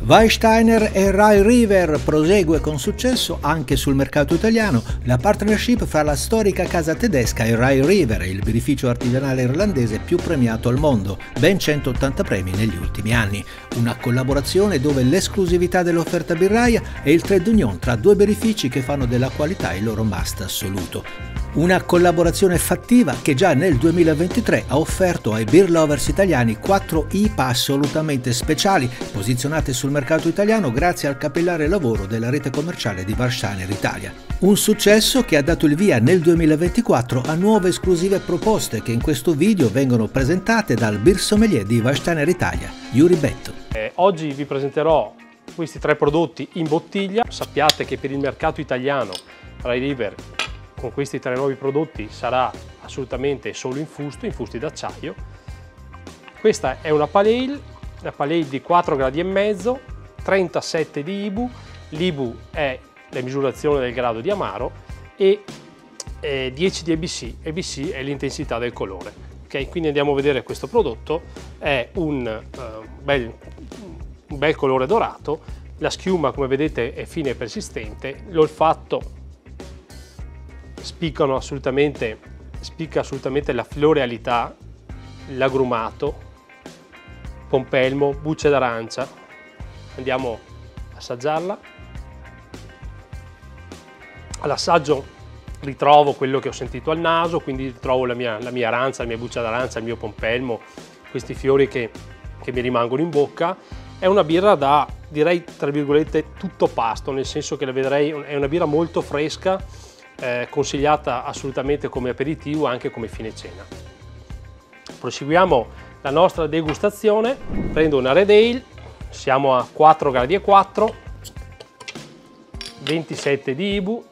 Weihenstephaner e Rye River prosegue con successo anche sul mercato italiano la partnership fra la storica casa tedesca e Rye River, il birrificio artigianale irlandese più premiato al mondo, ben 180 premi negli ultimi anni. Una collaborazione dove l'esclusività dell'offerta birraia è il trade union tra due birrifici che fanno della qualità il loro must assoluto. Una collaborazione fattiva che già nel 2023 ha offerto ai beer lovers italiani 4 IPA assolutamente speciali posizionate sul mercato italiano grazie al capillare lavoro della rete commerciale di Weihenstephaner Italia. Un successo che ha dato il via nel 2024 a nuove esclusive proposte che in questo video vengono presentate dal beer sommelier di Weihenstephaner Italia, Yuri Betto. Oggi vi presenterò questi 3 prodotti in bottiglia. Sappiate che per il mercato italiano Rye River con questi 3 nuovi prodotti sarà assolutamente solo in fusti d'acciaio. Questa è una pale ale di 4,5 gradi, 37 di IBU, l'IBU è la misurazione del grado di amaro e 10 di EBC, EBC è l'intensità del colore. Okay, quindi andiamo a vedere questo prodotto, è un bel colore dorato, la schiuma come vedete è fine e persistente, l'olfatto spicca assolutamente la florealità, l'agrumato, pompelmo, bucce d'arancia. Andiamo a assaggiarla. All'assaggio ritrovo quello che ho sentito al naso, quindi ritrovo la mia arancia, la mia buccia d'arancia, il mio pompelmo, questi fiori che mi rimangono in bocca. È una birra da, direi tra virgolette, tutto pasto, nel senso che la vedrei, è una birra molto fresca, consigliata assolutamente come aperitivo, anche come fine cena. Proseguiamo la nostra degustazione. Prendo una Red Ale, siamo a 4,4 gradi, 27 di IBU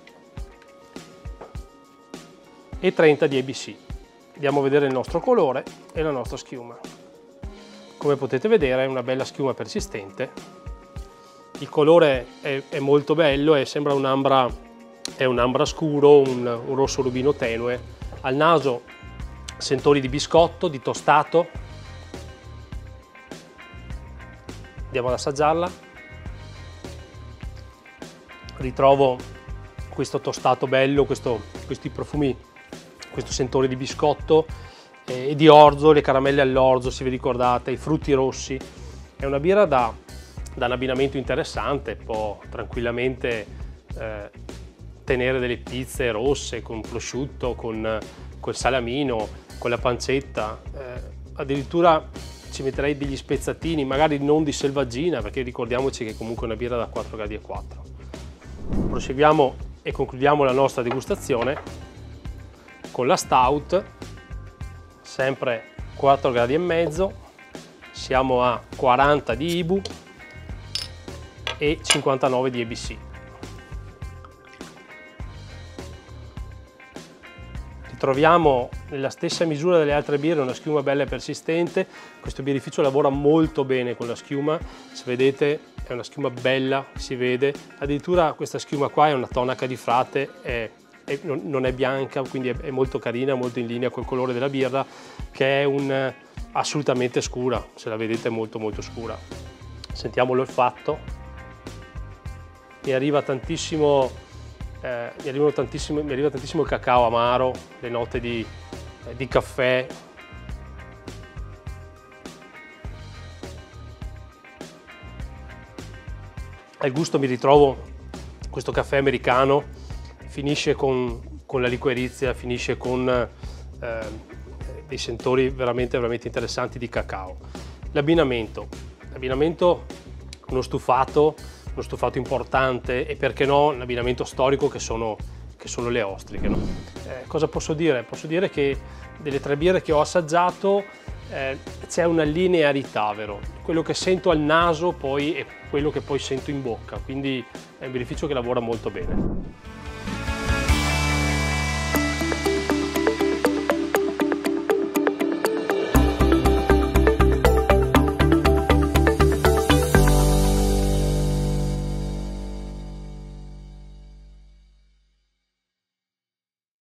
e 30 di EBC. Andiamo a vedere il nostro colore e la nostra schiuma. Come potete vedere è una bella schiuma persistente, il colore è molto bello e sembra un'ambra. È un ambra scuro, un rosso rubino tenue. Al naso sentori di biscotto, di tostato. Andiamo ad assaggiarla. Ritrovo questo tostato bello, questi profumi, questo sentore di biscotto e di orzo, le caramelle all'orzo, se vi ricordate, i frutti rossi. È una birra da un abbinamento interessante, può tranquillamente tenere delle pizze rosse con prosciutto, col salamino, con la pancetta, addirittura ci metterei degli spezzatini, magari non di selvaggina, perché ricordiamoci che comunque è una birra da 4,4 gradi. Proseguiamo e concludiamo la nostra degustazione con la Stout, sempre 4,5 gradi, siamo a 40 di IBU e 59 di EBC. Troviamo nella stessa misura delle altre birre una schiuma bella e persistente. Questo birrificio lavora molto bene con la schiuma, se vedete è una schiuma bella, si vede, addirittura questa schiuma qua è una tonaca di frate, non è bianca, quindi è molto carina, molto in linea col colore della birra, che è assolutamente scura, se la vedete è molto scura. Sentiamo l'olfatto, mi arriva tantissimo il cacao amaro, le note di caffè. Al gusto mi ritrovo questo caffè americano, finisce con la liquirizia, finisce con dei sentori veramente interessanti di cacao. L'abbinamento, uno stufato importante e perché no l'abbinamento storico che sono le ostriche. No? Cosa posso dire? Posso dire che delle 3 birre che ho assaggiato c'è una linearità, vero? Quello che sento al naso poi è quello che poi sento in bocca, quindi è un birrificio che lavora molto bene.